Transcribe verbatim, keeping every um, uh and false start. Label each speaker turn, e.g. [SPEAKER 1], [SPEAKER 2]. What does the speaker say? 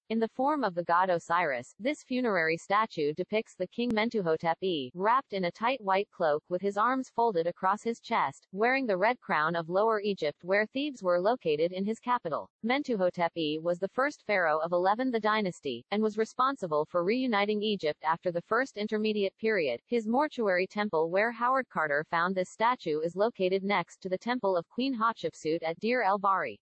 [SPEAKER 1] In the form of the god Osiris, this funerary statue depicts the king Mentuhotep the second, wrapped in a tight white cloak with his arms folded across his chest, wearing the red crown of Lower Egypt where Thebes were located in his capital. Mentuhotep the second was the first pharaoh of eleven the dynasty, and was responsible for reuniting Egypt after the first intermediate period. His mortuary temple where Howard Carter found this statue is located next to the temple of Queen Hatshepsut at Deir el Bahri.